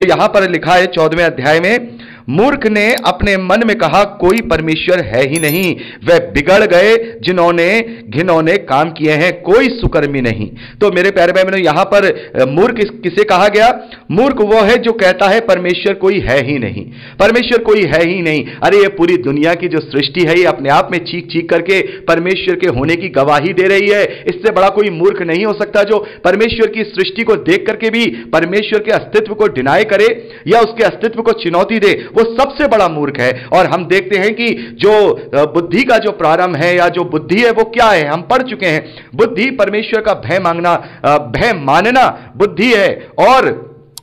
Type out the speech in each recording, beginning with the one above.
यहां पर लिखा है 14वें अध्याय में, मूर्ख ने अपने मन में कहा कोई परमेश्वर है ही नहीं, वे बिगड़ गए जिन्होंने घिनौने काम किए हैं, कोई सुकर्मी नहीं। तो मेरे प्यारे भाई बहनों, यहां पर मूर्ख किसे कहा गया? मूर्ख वो है जो कहता है परमेश्वर कोई है ही नहीं, परमेश्वर कोई है ही नहीं। अरे ये पूरी दुनिया की जो सृष्टि है ये अपने आप में चीख चीख करके परमेश्वर के होने की गवाही दे रही है। इससे बड़ा कोई मूर्ख नहीं हो सकता जो परमेश्वर की सृष्टि को देख करके भी परमेश्वर के अस्तित्व को डिनाई करे या उसके अस्तित्व को चुनौती दे, वो सबसे बड़ा मूर्ख है। और हम देखते हैं कि जो बुद्धि का जो प्रारंभ है या जो बुद्धि है वो क्या है, हम पढ़ चुके हैं। बुद्धि परमेश्वर का भय मानना बुद्धि है और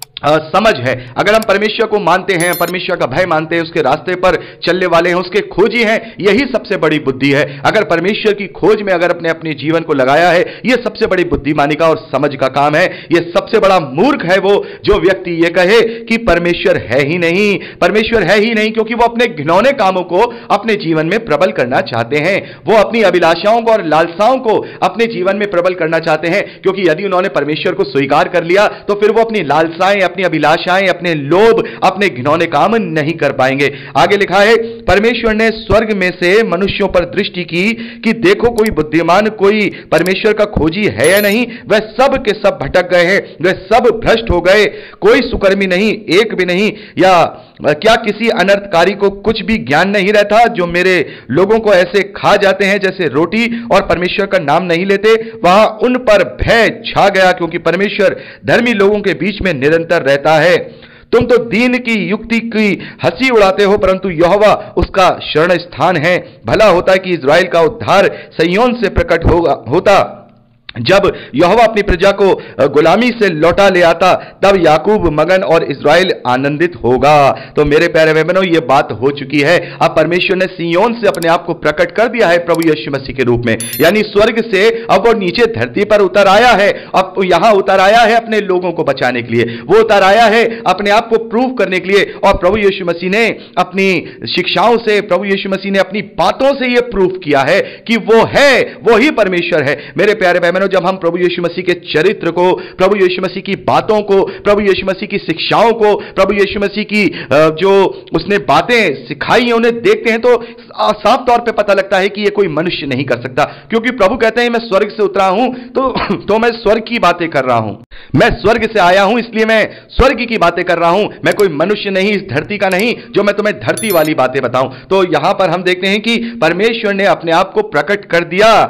समझ है। अगर हम परमेश्वर को मानते हैं, परमेश्वर का भय मानते हैं, उसके रास्ते पर चलने वाले हैं, उसके खोजी हैं, यही सबसे बड़ी बुद्धि है। अगर परमेश्वर की खोज में अगर अपने जीवन को लगाया है, यह सबसे बड़ी बुद्धिमानी का और समझ का काम है। यह सबसे बड़ा मूर्ख है वो जो व्यक्ति यह कहे कि परमेश्वर है ही नहीं, परमेश्वर है ही नहीं, क्योंकि वो अपने घिनौने कामों को अपने जीवन में प्रबल करना चाहते हैं। वो अपनी अभिलाषाओं को और लालसाओं को अपने जीवन में प्रबल करना चाहते हैं, क्योंकि यदि उन्होंने परमेश्वर को स्वीकार कर लिया तो फिर वो अपनी लालसाएं, अपनी अभिलाषाएं, अपने लोभ, अपने घिनौने काम नहीं कर पाएंगे। आगे लिखा है, परमेश्वर ने स्वर्ग में से मनुष्यों पर दृष्टि की कि देखो कोई बुद्धिमान, कोई परमेश्वर का खोजी है या नहीं। वह सब के सब भटक गए हैं, वह सब भ्रष्ट हो गए, कोई सुकर्मी नहीं, एक भी नहीं। या क्या किसी अनर्थकारी को कुछ भी ज्ञान नहीं रहता? जो मेरे लोगों को ऐसे खा जाते हैं जैसे रोटी और परमेश्वर का नाम नहीं लेते। वहां उन पर भय छा गया, क्योंकि परमेश्वर धर्मी लोगों के बीच में निरंतर रहता है। तुम तो दीन की युक्ति की हंसी उड़ाते हो, परंतु यहोवा उसका शरण स्थान है। भला होता है कि इज़राइल का उद्धार सिय्योन से प्रकट होता। जब यहोवा अपनी प्रजा को गुलामी से लौटा ले आता, तब याकूब मगन और इज़राइल आनंदित होगा। तो मेरे प्यारे भाई बहनों, यह बात हो चुकी है। अब परमेश्वर ने सिय्योन से अपने आप को प्रकट कर दिया है प्रभु यीशु मसीह के रूप में, यानी स्वर्ग से अब वो नीचे धरती पर उतर आया है। अब यहां उतर आया है अपने लोगों को बचाने के लिए, वो उतर आया है अपने आप को प्रूव करने के लिए। और प्रभु यीशु मसीह ने अपनी शिक्षाओं से, प्रभु यीशु मसीह ने अपनी बातों से यह प्रूव किया है कि वो है, वो ही परमेश्वर है। मेरे प्यारे भाई, जब हम प्रभु यीशु मसीह के चरित्र को, प्रभु यीशु मसीह की बातों को, प्रभु यीशु मसीह की शिक्षाओं को, प्रभु यीशु मसीह की जो उसने बातें सिखाई हैं उन्हें देखते हैं तो साफ तौर पे पता लगता है कि यह कोई मनुष्य नहीं कर सकता। क्योंकि प्रभु कहते हैं मैं स्वर्ग से उतरा हूं तो मैं स्वर्ग की बातें कर रहा हूं, मैं स्वर्ग से आया हूं इसलिए मैं स्वर्ग की बातें कर रहा हूं। मैं कोई मनुष्य नहीं, इस धरती का नहीं, जो मैं तुम्हें धरती वाली बातें बताऊं। तो यहां पर हम देखते हैं कि परमेश्वर ने अपने आप को प्रकट कर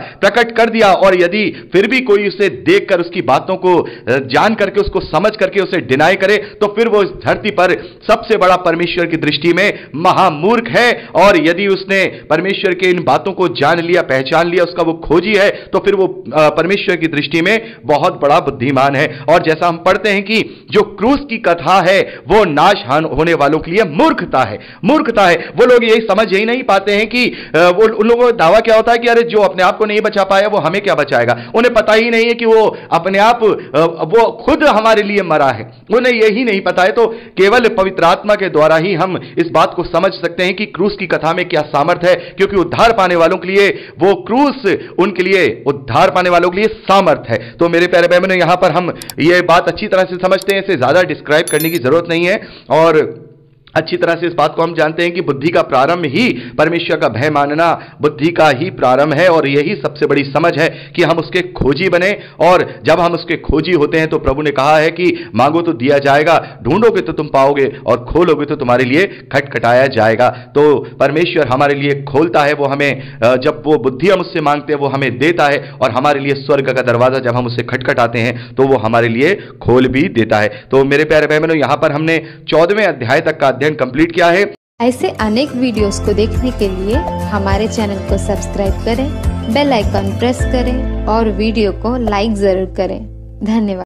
दिया। और यदि फिर भी कोई उसे देखकर, उसकी बातों को जान करके, उसको समझ करके उसे डिनाई करे, तो फिर वो इस धरती पर सबसे बड़ा परमेश्वर की दृष्टि में महामूर्ख है। और यदि उसने परमेश्वर के इन बातों को जान लिया, पहचान लिया, उसका वो खोजी है, तो फिर वो परमेश्वर की दृष्टि में बहुत बड़ा बुद्धिमान है। और जैसा हम पढ़ते हैं कि जो क्रूस की कथा है वो नाश होने वालों के लिए मूर्खता है। वो लोग यही समझ यही नहीं पाते हैं कि वो उन लोगों का दावा क्या होता है कि अरे जो अपने आप को नहीं बचा पाया वो हमें क्या बचाएगा। उन्हें पता ही नहीं है कि वो अपने आप, वो खुद हमारे लिए मरा है, उन्हें यही नहीं पता है। तो केवल पवित्र आत्मा के द्वारा ही हम इस बात को समझ सकते हैं कि क्रूस की कथा में क्या सामर्थ है, क्योंकि उद्धार पाने वालों के लिए वो क्रूस, उनके लिए उद्धार पाने वालों के लिए सामर्थ है। तो मेरे प्यारे भाई बहनों, यहां पर हम ये बात अच्छी तरह से समझते हैं, इसे ज्यादा डिस्क्राइब करने की जरूरत नहीं है। और अच्छी तरह से इस बात को हम जानते हैं कि बुद्धि का प्रारंभ ही परमेश्वर का भय मानना बुद्धि का ही प्रारंभ है। और यही सबसे बड़ी समझ है कि हम उसके खोजी बने। और जब हम उसके खोजी होते हैं तो प्रभु ने कहा है कि मांगो तो दिया जाएगा, ढूंढोगे तो तुम पाओगे, और खोलोगे तो तुम्हारे लिए खटखटाया जाएगा। तो परमेश्वर हमारे लिए खोलता है, वो हमें, जब वो बुद्धि हम उससे मांगते हैं वो हमें देता है। और हमारे लिए स्वर्ग का दरवाजा जब हम उससे खटखटाते हैं तो वो हमारे लिए खोल भी देता है। तो मेरे प्यारे भाई बहनों, यहां पर हमने 14वें अध्याय तक का अध्ययन कंप्लीट किया है। ऐसे अनेक वीडियोस को देखने के लिए हमारे चैनल को सब्सक्राइब करें, बेल आइकन प्रेस करें और वीडियो को लाइक जरूर करें। धन्यवाद।